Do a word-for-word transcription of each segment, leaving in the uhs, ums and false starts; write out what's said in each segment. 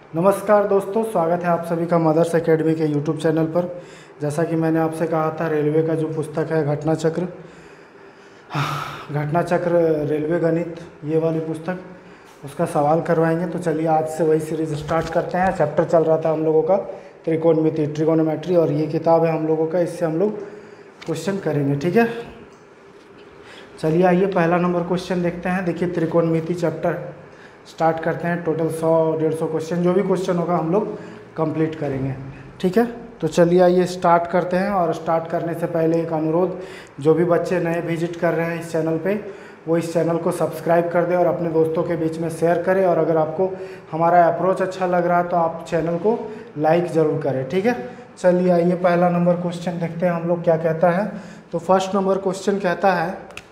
नमस्कार दोस्तों, स्वागत है आप सभी का मदर्स एकेडमी के यूट्यूब चैनल पर। जैसा कि मैंने आपसे कहा था, रेलवे का जो पुस्तक है घटना चक्र घटना चक्र रेलवे गणित, ये वाली पुस्तक, उसका सवाल करवाएंगे। तो चलिए आज से वही सीरीज़ स्टार्ट करते हैं। चैप्टर चल रहा था हम लोगों का त्रिकोणमिति, ट्रिगोनोमेट्री, और ये किताब है हम लोगों का, इससे हम लोग क्वेश्चन करेंगे। ठीक है, चलिए आइए पहला नंबर क्वेश्चन देखते हैं। देखिए त्रिकोणमिति चैप्टर स्टार्ट करते हैं। टोटल सौ डेढ़ सौ क्वेश्चन, जो भी क्वेश्चन होगा हम लोग कंप्लीट करेंगे। ठीक है, तो चलिए आइए स्टार्ट करते हैं। और स्टार्ट करने से पहले एक अनुरोध, जो भी बच्चे नए विजिट कर रहे हैं इस चैनल पे, वो इस चैनल को सब्सक्राइब कर दें और अपने दोस्तों के बीच में शेयर करें। और अगर आपको हमारा अप्रोच अच्छा लग रहा है तो आप चैनल को लाइक ज़रूर करें। ठीक है, चलिए आइए पहला नंबर क्वेश्चन देखते हैं हम लोग क्या कहता है। तो फर्स्ट नंबर क्वेश्चन कहता है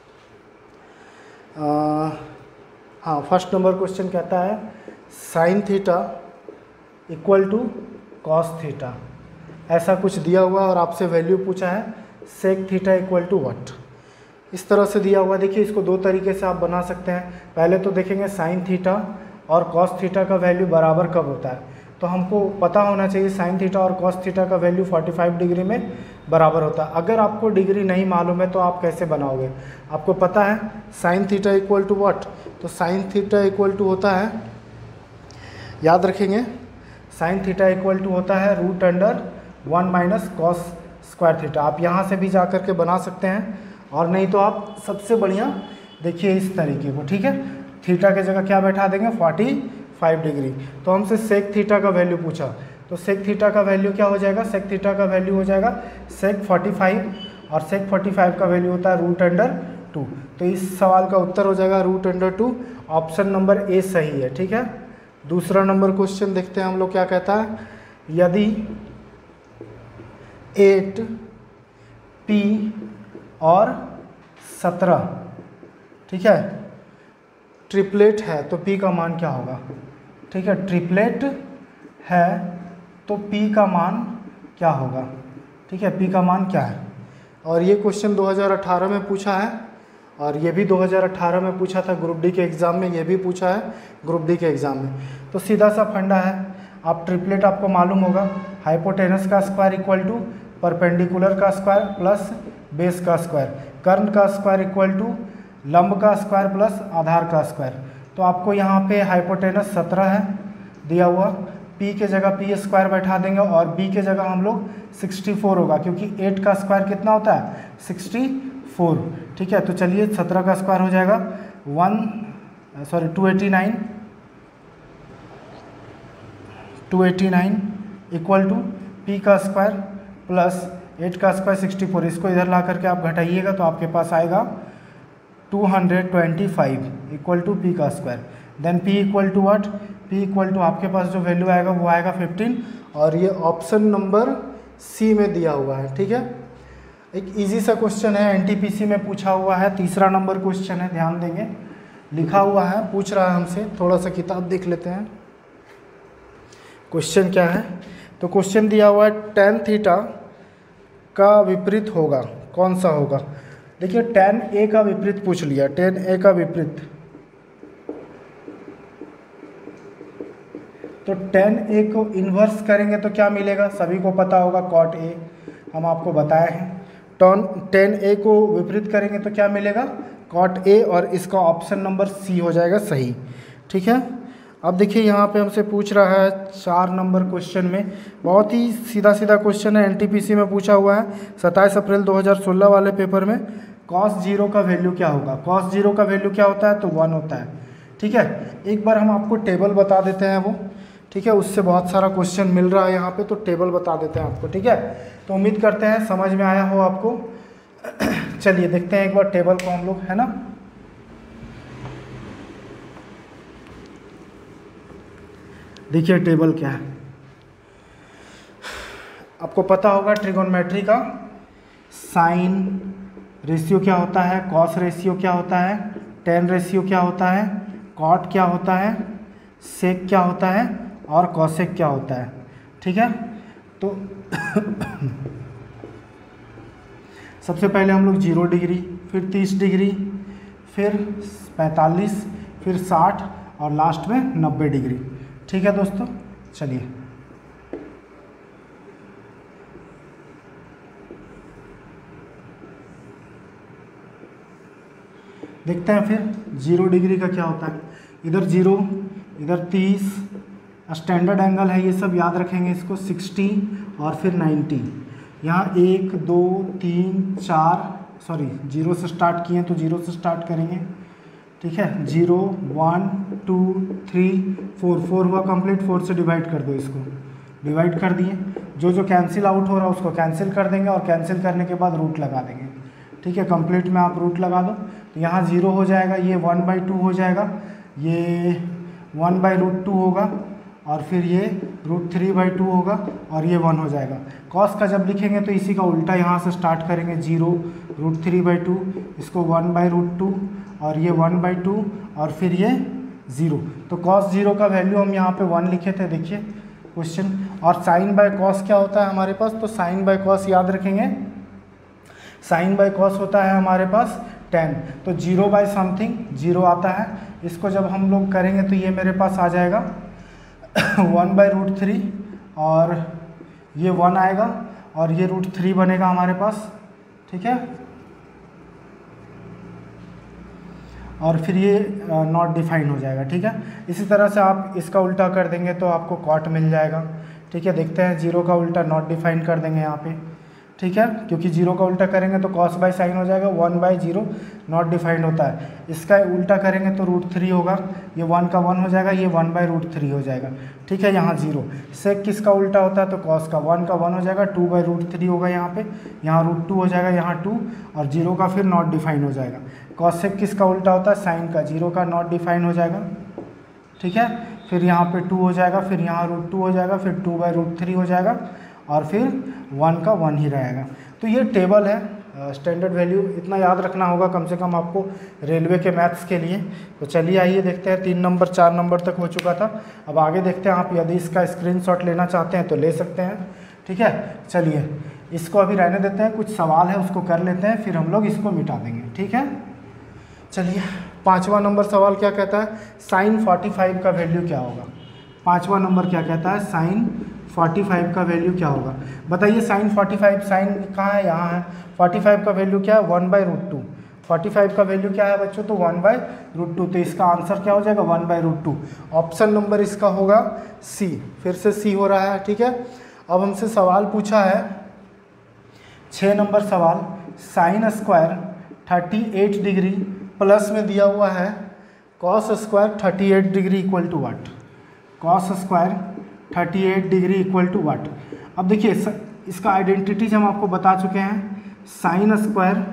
आ, हाँ फर्स्ट नंबर क्वेश्चन कहता है sine theta equal to cos theta. ऐसा कुछ दिया हुआ और आपसे वैल्यू पूछा है sec theta equal to what. इस तरह से दिया हुआ। देखिए इसको दो तरीके से आप बना सकते हैं। पहले तो देखेंगे साइन थीटा और कॉस थीटा का वैल्यू बराबर कब होता है। तो हमको पता होना चाहिए साइन थीटा और कॉस थीटा का वैल्यू पैंतालीस डिग्री में बराबर होता है। अगर आपको डिग्री नहीं मालूम है तो आप कैसे बनाओगे। आपको पता है sine theta equal to what, तो साइन थीटा इक्वल टू होता है, याद रखेंगे, साइन थीटा इक्वल टू होता है root under one minus cos square theta. आप यहाँ से भी जा कर के बना सकते हैं, और नहीं तो आप सबसे बढ़िया देखिए इस तरीके को। ठीक है, थीटा के जगह क्या बैठा देंगे, पैंतालीस डिग्री। तो हमसे सेक थीटा का वैल्यू पूछा, तो सेक थीटा का वैल्यू क्या हो जाएगा, सेक थीटा का वैल्यू हो जाएगा सेक पैंतालीस, और सेक पैंतालीस का वैल्यू होता है रूट अंडर टू। तो इस सवाल का उत्तर हो जाएगा root under two. Option number A सही है। ठीक है, दूसरा नंबर क्वेश्चन देखते हैं हम लोग क्या कहता है। यदि एट पी और सत्रह, ठीक है, ट्रिपलेट है तो पी का मान क्या होगा। ठीक है, ट्रिपलेट है तो पी का मान क्या होगा। ठीक है, पी का मान क्या है। और ये क्वेश्चन दो हज़ार अठारह में पूछा है, और ये भी दो हज़ार अठारह में पूछा था ग्रुप डी के एग्ज़ाम में, ये भी पूछा है ग्रुप डी के एग्ज़ाम में। तो सीधा सा फंडा है, आप ट्रिपलेट आपको मालूम होगा, हाइपोटेनस का स्क्वायर इक्वल टू परपेंडिकुलर का स्क्वायर प्लस बेस का स्क्वायर, कर्ण का स्क्वायर इक्वल टू लंब का स्क्वायर प्लस आधार का स्क्वायर। तो आपको यहाँ पे हाइपोटेनस सत्रह है दिया हुआ, पी के जगह पी स्क्वायर बैठा देंगे, और बी के जगह हम लोग चौंसठ होगा, क्योंकि एट का स्क्वायर कितना होता है, चौंसठ। ठीक है, तो चलिए सत्रह का स्क्वायर हो जाएगा one sorry two eighty nine two eighty nine equal to P का स्क्वायर प्लस एट का स्क्वायर सिक्सटी फोर। इसको इधर ला करके आप घटाइएगा तो आपके पास आएगा two hundred twenty five equal to P का square. Then P equal to what, P equal to आपके पास जो वैल्यू आएगा वो आएगा फिफ्टीन, और ये ऑप्शन नंबर सी में दिया हुआ है। ठीक है, एक इजी सा क्वेश्चन है, एनटीपीसी में पूछा हुआ है। तीसरा नंबर क्वेश्चन है, ध्यान देंगे, लिखा हुआ है, पूछ रहा है हमसे। थोड़ा सा किताब देख लेते हैं क्वेश्चन क्या है। तो क्वेश्चन दिया हुआ है टेन थीटा का विपरीत होगा, कौन सा होगा। देखिए टेन ए का विपरीत पूछ लिया, टेन ए का विपरीत, तो टेन ए को इन्वर्स करेंगे तो क्या मिलेगा, सभी को पता होगा कॉट ए, हम आपको बताए हैं। टॉन टेन ए को विपरीत करेंगे तो क्या मिलेगा, कॉट ए, और इसका ऑप्शन नंबर सी हो जाएगा सही। ठीक है, अब देखिए यहाँ पे हमसे पूछ रहा है चार नंबर क्वेश्चन में, बहुत ही सीधा सीधा क्वेश्चन है, एनटीपीसी में पूछा हुआ है सत्ताईस अप्रैल दो हज़ार सोलह वाले पेपर में। कॉस जीरो का वैल्यू क्या होगा, कॉस जीरो का वैल्यू क्या होता है, तो वन होता है। ठीक है, एक बार हम आपको टेबल बता देते हैं वो, ठीक है, उससे बहुत सारा क्वेश्चन मिल रहा है यहाँ पे, तो टेबल बता देते हैं आपको। ठीक है, तो उम्मीद करते हैं समझ में आया हो आपको। चलिए देखते हैं एक बार टेबल को हम लोग, है ना। देखिए टेबल क्या है, आपको पता होगा ट्रिगोनोमेट्री का साइन रेशियो क्या होता है, कॉस रेशियो क्या होता है, टेन रेशियो क्या होता है, कॉट क्या होता है, सेक क्या होता है, और कॉसेक क्या होता है। ठीक है, तो सबसे पहले हम लोग जीरो डिग्री, फिर तीस डिग्री, फिर पैंतालीस, फिर साठ, और लास्ट में नब्बे डिग्री। ठीक है दोस्तों, चलिए देखते हैं फिर जीरो डिग्री का क्या होता है। इधर जीरो, इधर तीस, स्टैंडर्ड एंगल है, ये सब याद रखेंगे इसको, सिक्सटी और फिर नाइन्टी। यहाँ एक दो तीन चार, सॉरी जीरो से स्टार्ट किए तो जीरो से स्टार्ट करेंगे, ठीक है। Zero one two three four, four हुआ कंप्लीट, फोर से डिवाइड कर दो, इसको डिवाइड कर दिए। जो जो कैंसिल आउट हो रहा है उसको कैंसिल कर देंगे और कैंसिल करने के बाद रूट लगा देंगे, ठीक है। कंप्लीट में आप रूट लगा दो तो यहाँ जीरो हो जाएगा, ये वन बाई टू हो जाएगा, ये वन बाई रूट टू होगा और फिर ये रूट थ्री बाई टू होगा और ये वन हो जाएगा। कॉस का जब लिखेंगे तो इसी का उल्टा यहाँ से स्टार्ट करेंगे, zero root three by two, इसको वन बाई रूट टू और ये वन बाई टू और फिर ये ज़ीरो। तो कॉस जीरो का वैल्यू हम यहाँ पे वन लिखे थे, देखिए क्वेश्चन। और साइन बाय कॉस क्या होता है हमारे पास, तो साइन बाय कॉस याद रखेंगे, साइन बाय कॉस होता है हमारे पास टेन। तो जीरो बाय समथिंग जीरो आता है, इसको जब हम लोग करेंगे तो ये मेरे पास आ जाएगा वन बाई रूट थ्री और ये वन आएगा और ये रूट थ्री बनेगा हमारे पास, ठीक है। और फिर ये नॉट डिफाइन हो जाएगा, ठीक है। इसी तरह से आप इसका उल्टा कर देंगे तो आपको कॉट मिल जाएगा, ठीक है। देखते हैं, जीरो का उल्टा नॉट डिफाइन कर देंगे यहाँ पे, ठीक है, क्योंकि जीरो का उल्टा करेंगे तो कॉस बाय साइन हो जाएगा, one by zero not defined होता है। इसका उल्टा करेंगे तो रूट थ्री होगा, ये वन का वन हो जाएगा, ये वन बाई रूट थ्री हो जाएगा, ठीक है। यहाँ जीरो। सेक किसका उल्टा होता है, तो कॉस का, वन का वन हो जाएगा, टू बाई रूट थ्री होगा यहाँ पे, यहाँ रूट टू हो जाएगा, यहाँ टू और जीरो का फिर नॉट डिफाइन हो जाएगा। कॉस सेक किसका उल्टा होता है, साइन का, जीरो का नॉट डिफाइन हो जाएगा, ठीक है। फिर यहाँ पे टू हो जाएगा, फिर यहाँ रूट टू हो जाएगा, फिर टू बाई रूट थ्री हो जाएगा और फिर वन का वन ही रहेगा। तो ये टेबल है स्टैंडर्ड वैल्यू, इतना याद रखना होगा कम से कम आपको रेलवे के मैथ्स के लिए। तो चलिए आइए देखते हैं, तीन नंबर चार नंबर तक हो चुका था, अब आगे देखते हैं। आप यदि इसका स्क्रीनशॉट लेना चाहते हैं तो ले सकते हैं, ठीक है। चलिए इसको अभी रहने देते हैं, कुछ सवाल है उसको कर लेते हैं, फिर हम लोग इसको मिटा देंगे, ठीक है। चलिए पाँचवा नंबर सवाल क्या कहता है, साइन फोर्टी फाइव का वैल्यू क्या होगा। पाँचवा नंबर क्या कहता है, साइन फोर्टी फाइव का वैल्यू क्या होगा। बताइए साइन फोर्टी फाइव, साइन कहाँ है, यहाँ है। फोर्टी फाइव का वैल्यू क्या है, one by root two. Forty five का वैल्यू क्या है बच्चों, तो वन बाई रूट टू। तो इसका आंसर क्या हो जाएगा, one by root two. Option number इसका होगा सी, फिर से सी हो रहा है, ठीक है। अब हमसे सवाल पूछा है छः नंबर सवाल, sine square thirty eight degree plus में दिया हुआ है cos square thirty eight degree equal to what. Cos square thirty eight degree equal to what. अब देखिए इसका आइडेंटिटीज हम आपको बता चुके हैं, sine square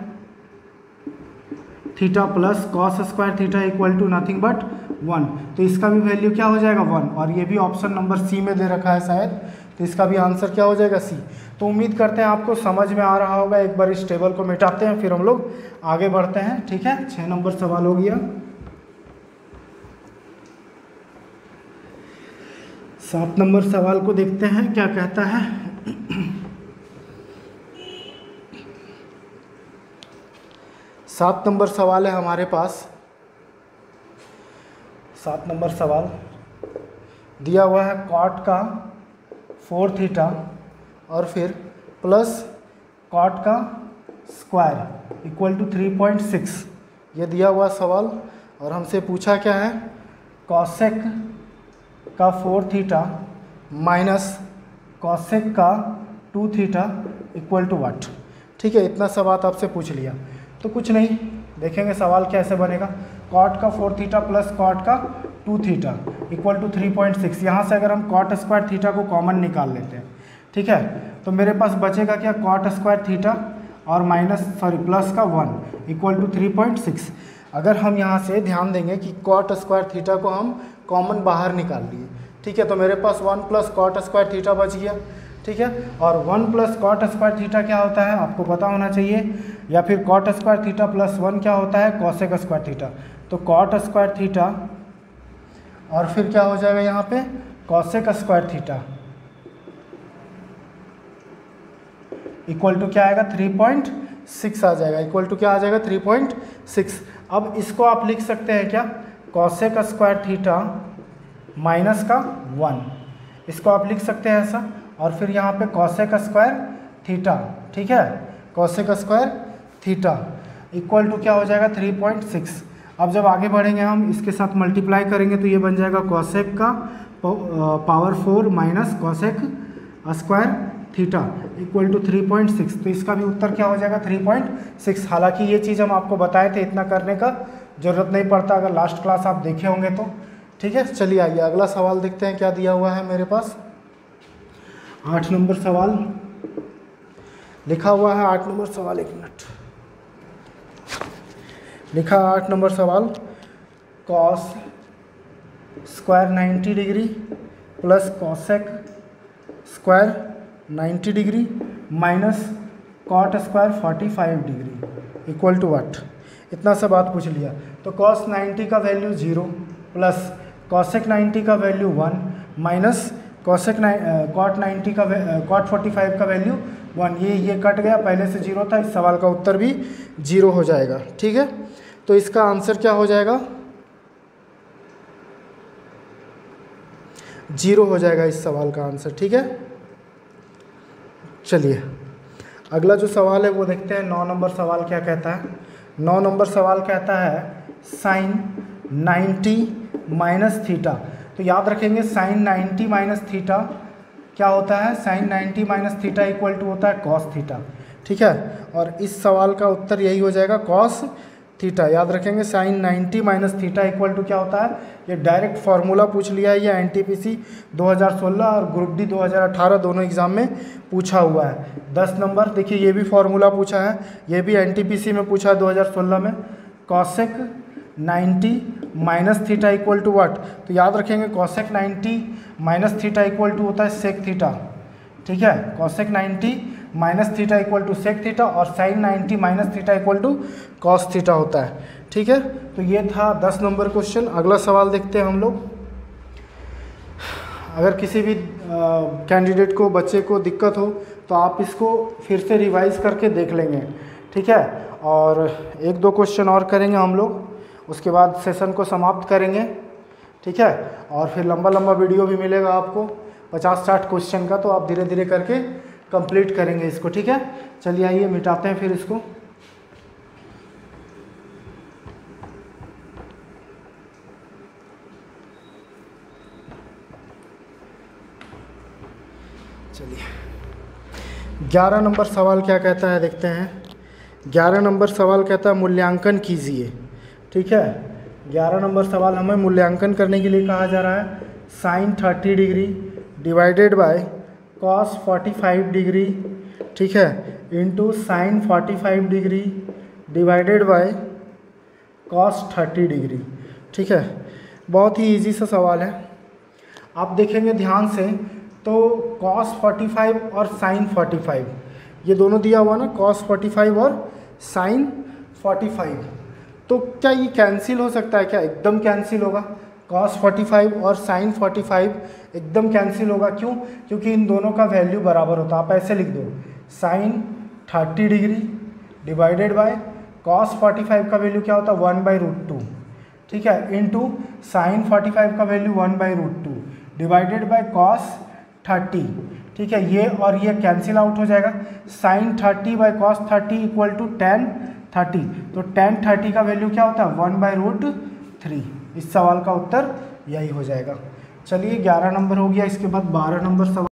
theta plus cos square theta equal to nothing but one. तो इसका भी वैल्यू क्या हो जाएगा, वन। और ये भी ऑप्शन नंबर सी में दे रखा है शायद, तो इसका भी आंसर क्या हो जाएगा, सी। तो उम्मीद करते हैं आपको समझ में आ रहा होगा। एक बार इस टेबल को मिटाते हैं फिर हम लोग आगे बढ़ते हैं, ठीक है। छः नंबर सवाल हो गया। सात नंबर सवाल को देखते हैं क्या कहता है। सात नंबर सवाल है हमारे पास। सात नंबर सवाल दिया हुआ है कॉट का फोर थीटा और फिर प्लस कॉट का square equal to three point six, ये दिया हुआ सवाल। और हमसे पूछा क्या है, कॉसेक का फोर थीटा माइनस कॉसेक का two theta equal to what, ठीक है। इतना सवाल आपसे पूछ लिया तो कुछ नहीं, देखेंगे सवाल कैसे बनेगा। कॉट का फोर थीटा प्लस कॉट का two theta equal to three point six. यहाँ से अगर हम कॉट स्क्वायर थीटा को कॉमन निकाल लेते हैं, ठीक है, तो मेरे पास बचेगा क्या, कॉट स्क्वायर थीटा और माइनस सॉरी प्लस का one equal to three point six. अगर हम यहाँ से ध्यान देंगे कि कॉट स्क्वायर थीटा को हम कॉमन बाहर निकाल लिए, ठीक है, तो मेरे पास one plus cot square theta बच गया, ठीक है। और one plus cot square theta क्या होता है आपको पता होना चाहिए, या फिर cot square theta plus one क्या होता है, कॉसेक स्क्वायर थीटा। तो कॉट स्क्वायर थीटा और फिर क्या हो जाएगा यहाँ पे, cosec square theta equal to क्या आएगा, थ्री पॉइंट सिक्स आ जाएगा। इक्वल टू क्या आ जाएगा, थ्री पॉइंट सिक्स। अब इसको आप लिख सकते हैं क्या, कॉसेक स्क्वायर थीटा माइनस का वन इसको आप लिख सकते हैं ऐसा, और फिर यहाँ पे कॉसेक स्क्वायर थीटा, ठीक है, cosec square theta equal to क्या हो जाएगा थ्री पॉइंट सिक्स। अब जब आगे बढ़ेंगे हम इसके साथ मल्टीप्लाई करेंगे तो ये बन जाएगा कॉसेक का power four minus cosec square theta equal to three point six. तो इसका भी उत्तर क्या हो जाएगा थ्री पॉइंट सिक्स। हालांकि ये चीज़ हम आपको बताए थे, इतना करने का ज़रूरत नहीं पड़ता अगर लास्ट क्लास आप देखे होंगे तो, ठीक है। चलिए आइए अगला सवाल देखते हैं क्या दिया हुआ है मेरे पास। आठ नंबर सवाल लिखा हुआ है, आठ नंबर सवाल, एक मिनट, लिखा आठ नंबर सवाल, cos square ninety degree plus cosec square ninety degree minus cot square forty five degree equal to what. इतना सा बात पूछ लिया। तो कॉस नाइन्टी का value zero plus cosec ninety का value one minus cosec cot ninety का cot forty five का वैल्यू वन। ये ये कट गया, पहले से जीरो था, इस सवाल का उत्तर भी जीरो हो जाएगा, ठीक है। तो इसका आंसर क्या हो जाएगा, जीरो हो जाएगा इस सवाल का आंसर, ठीक है। चलिए अगला जो सवाल है वो देखते हैं। नौ नंबर सवाल क्या कहता है। नौ नंबर सवाल कहता है साइन नाइन्टी माइनस थीटा। तो याद रखेंगे साइन नाइन्टी माइनस थीटा क्या होता है, sine ninety minus theta equal to होता है कॉस थीटा, ठीक है। और इस सवाल का उत्तर यही हो जाएगा कॉस थीटा। याद रखेंगे sine ninety minus theta equal to क्या होता है, ये डायरेक्ट फार्मूला पूछ लिया है, ये एनटीपीसी दो हज़ार सोलह और ग्रुप डी दो हज़ार अठारह दोनों एग्जाम में पूछा हुआ है। दस नंबर देखिए ये भी फार्मूला पूछा है, ये भी एनटीपीसी में पूछा है दो हज़ार सोलह में, cosec ninety minus theta equal to what. तो याद रखेंगे cosec ninety minus theta equal to होता है सेक थीटा, ठीक है। Cosec ninety minus theta equal to sec theta और sine ninety minus theta equal to cos theta होता है, ठीक है। तो ये था दस नंबर क्वेश्चन। अगला सवाल देखते हैं हम लोग। अगर किसी भी कैंडिडेट को, बच्चे को दिक्कत हो तो आप इसको फिर से रिवाइज करके देख लेंगे, ठीक है। और एक दो क्वेश्चन और करेंगे हम लोग, उसके बाद सेशन को समाप्त करेंगे, ठीक है। और फिर लंबा लंबा वीडियो भी मिलेगा आपको पचास साठ क्वेश्चन का, तो आप धीरे धीरे करके कंप्लीट करेंगे इसको, ठीक है। चलिए आइए मिटाते हैं फिर इसको। चलिए ग्यारह नंबर सवाल क्या कहता है देखते हैं। ग्यारह नंबर सवाल कहता है मूल्यांकन कीजिए, ठीक है। ग्यारह नंबर सवाल हमें मूल्यांकन करने के लिए कहा जा रहा है sine thirty degree divided by cos forty five degree, ठीक है, into sine forty five degree divided by cos thirty degree, ठीक है। बहुत ही इजी सा सवाल है, आप देखेंगे ध्यान से तो कॉस फोर्टी फाइव और साइन फोर्टी फाइव ये दोनों दिया हुआ ना, कॉस फोर्टी फाइव और साइन फोर्टी फाइव। तो क्या ये कैंसिल हो सकता है क्या? एकदम कैंसिल होगा। कॉस फोर्टी फाइव और साइन फोर्टी फाइव एकदम कैंसिल होगा। क्यों? क्योंकि इन दोनों का वैल्यू बराबर होता है। आप ऐसे लिख दो sine thirty degree divided by cos forty five का वैल्यू क्या होता है वन बाई रूट टू, ठीक है, इंटू साइन फोर्टी फाइव का value one by root two divided by cos thirty, ठीक है। ये और ये कैंसिल आउट हो जाएगा। Sine thirty by cos thirty equal to tan thirty, तो टेन थर्टी का वैल्यू क्या होता है वन बाई रूट थ्री। इस सवाल का उत्तर यही हो जाएगा। चलिए ग्यारह नंबर हो गया। इसके बाद बारह नंबर सवाल